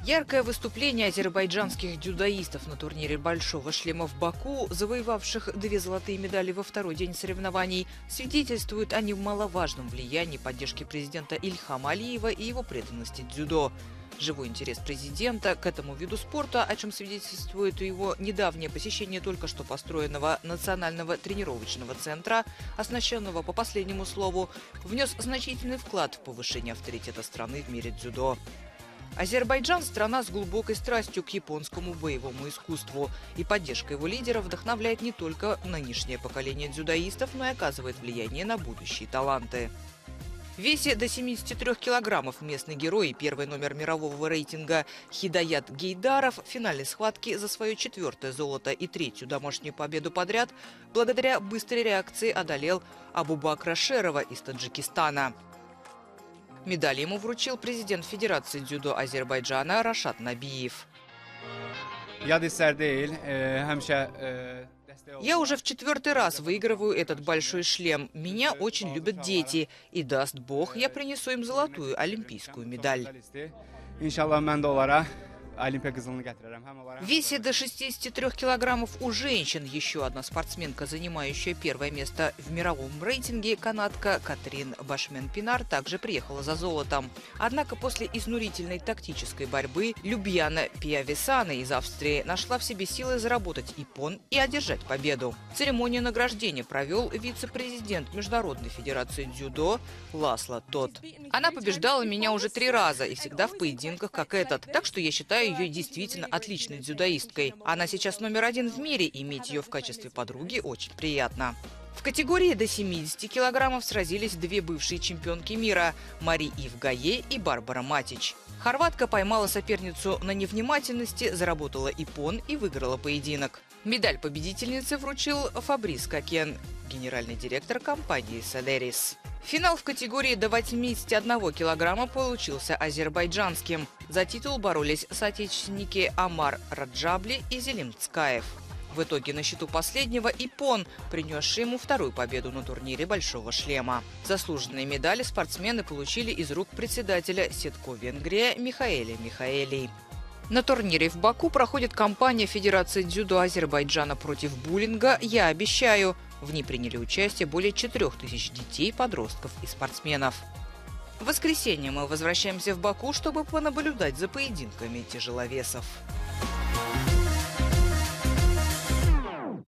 Яркое выступление азербайджанских дзюдоистов на турнире «Большого шлема» в Баку, завоевавших 2 золотые медали во второй день соревнований, свидетельствует о немаловажном влиянии поддержки президента Ильхама Алиева и его преданности дзюдо. Живой интерес президента к этому виду спорта, о чем свидетельствует его недавнее посещение только что построенного национального тренировочного центра, оснащенного по последнему слову, внес значительный вклад в повышение авторитета страны в мире дзюдо. Азербайджан – страна с глубокой страстью к японскому боевому искусству, и поддержка его лидера вдохновляет не только нынешнее поколение дзюдоистов, но и оказывает влияние на будущие таланты. В весе до 73 килограммов местный герой и первый номер мирового рейтинга Хидаят Гейдаров в финальной схватке за свое 4-е золото и 3-ю домашнюю победу подряд благодаря быстрой реакции одолел Абубакра Шерова из Таджикистана. Медаль ему вручил президент Федерации дзюдо Азербайджана Рашад Набиев. Я уже в 4-й раз выигрываю этот большой шлем. Меня очень любят дети. И даст Бог, я принесу им золотую олимпийскую медаль. В весе до 63 килограммов у женщин еще одна спортсменка, занимающая 1-е место в мировом рейтинге, канадка Катрин Башмен-Пинар, также приехала за золотом. Однако после изнурительной тактической борьбы Любьяна Пиависана из Австрии нашла в себе силы заработать иппон и одержать победу. Церемонию награждения провел вице-президент Международной федерации дзюдо Ласло Тот. Она побеждала меня уже 3 раза и всегда в поединках, как этот, так что я считаю ее действительно отличной дзюдоисткой. Она сейчас номер 1 в мире, и иметь ее в качестве подруги очень приятно. В категории до 70 килограммов сразились 2 бывшие чемпионки мира – Мари Ив Гае и Барбара Матич. Хорватка поймала соперницу на невнимательности, заработала иппон и выиграла поединок. Медаль победительницы вручил Фабрис Кокен, генеральный директор компании «Седерис». Финал в категории до 81 килограмма получился азербайджанским. За титул боролись соотечественники Амар Раджабли и Зелим Цкаев. В итоге на счету последнего иппон, принесший ему 2-ю победу на турнире «Большого шлема». Заслуженные медали спортсмены получили из рук председателя Сетко Венгрия Михаэля Михаэли. На турнире в Баку проходит кампания Федерации дзюдо Азербайджана против буллинга «Я обещаю». В ней приняли участие более 4000 детей, подростков и спортсменов. В воскресенье мы возвращаемся в Баку, чтобы понаблюдать за поединками тяжеловесов.